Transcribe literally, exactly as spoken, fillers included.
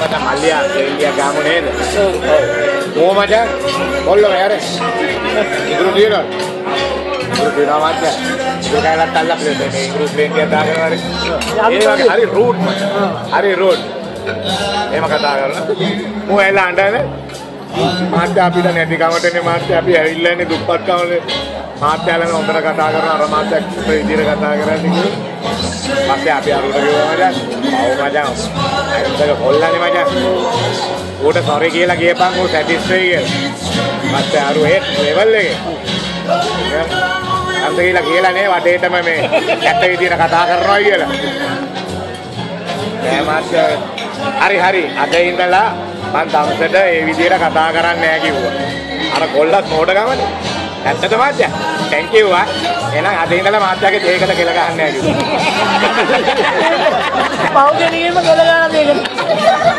මචං මල්ලියා එළිය ගාමු නේද? ඔව්. ඕ මචං කොල්ල වැරේ. ඉතුරු දිනනවා. ඉතුරු දිනනවා මචං. ඉතුරු කාලත් අල්ලලා ප්ලේට් එකේ ඉතුරු ප්ලේට් එක දාගෙන හරි. ඒ වගේ හරි රූට් මචං. හරි රූට්. එහෙම කතා කරනවා. මෝ එලා අඬන්නේ. මාත්‍ය අපිට නැති කමටනේ මාත්‍ය අපි ඇවිල්ලා ඉන්නේ දුප්පත් කමලේ. මාත්‍යලම හොඳට කතා කරනවා අර මාත්‍ය විදියට කතා කරන්නේ කිව්වා. පස්සේ අපි අරුට කිව්වා මචං. ආව මචං. අයින්දක කොල්ලනේ මචං. ඌට සෝරි කියලා කියපන් ඌ සැටිස්ෆයි කියලා. මාත්‍ය අරු ඒ ලෙවල් එකේ. අන්ත කියලා කියලා නේ වටේටම මේ ඇත්ත විදියට කතා කරනවා කියලා. නෑ මාත්‍ය හරි හරි අද ඉඳලා මං දවසට ඒ විදියට කතා කරන්නේ නැහැ කිව්වා. අර කොල්ලත් මෝඩ ගමනේ. ඇත්තද මාත්‍යා? thank you ආ. එහෙනම් අද ඉඳලා මාත්‍යාගේ දෙයකට කෙල ගහන්නේ නැහැ කිව්වා. පව් දෙනියෙම කෙල ගන්න දෙයකට.